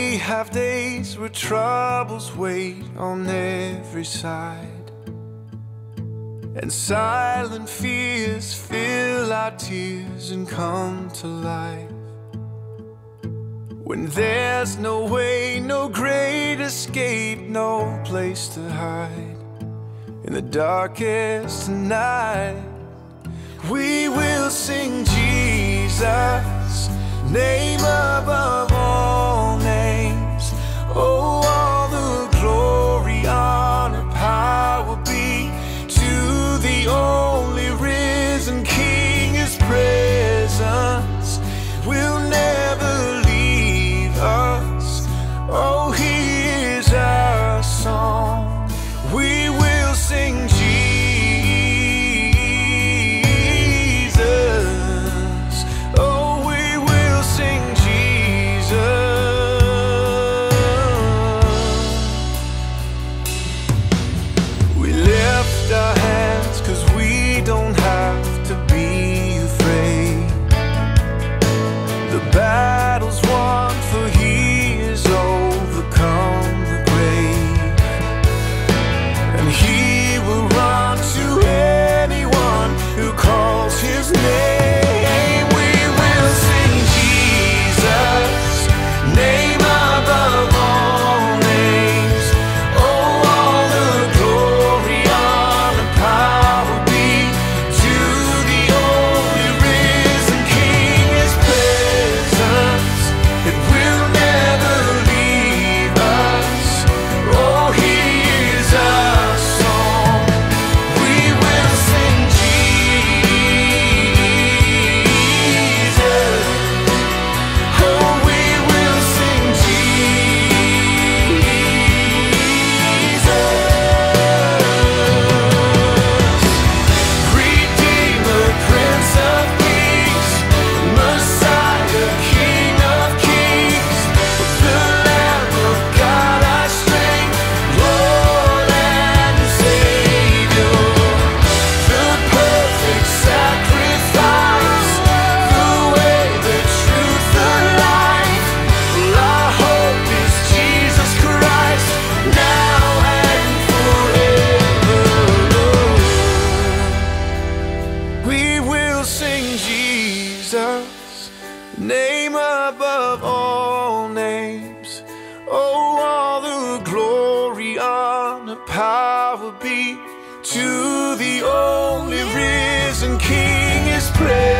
We have days where troubles wait on every side, and silent fears fill our tears and come to life. When there's no way, no great escape, no place to hide, in the darkest night, we will sing Jesus, name above all names. Oh, all the glory, honor, power be to the only risen King. His presence will never leave us. Oh, he is our song. We will sing Jesus. Oh, we will sing Jesus. We lift our hands 'cause we don't have to be afraid. The battle's won, for he has overcome the grave, and he will run to anyone who calls his name. We will sing Jesus, name above all names. Oh, all the glory, honor, power be to the only risen King. His presence, it will never leave us. Oh, he is our song. We will sing Jesus. Oh, we will sing Jesus. Redeemer, Prince of Peace, Messiah, King of Kings, the Lamb of God, our strength, Lord and Savior, the perfect sacrifice, the way, the truth, the life. Our hope is Jesus Christ, now and forever. We will sing Jesus, name above all names. Oh, all the glory, honor, power be to the only risen King. His praise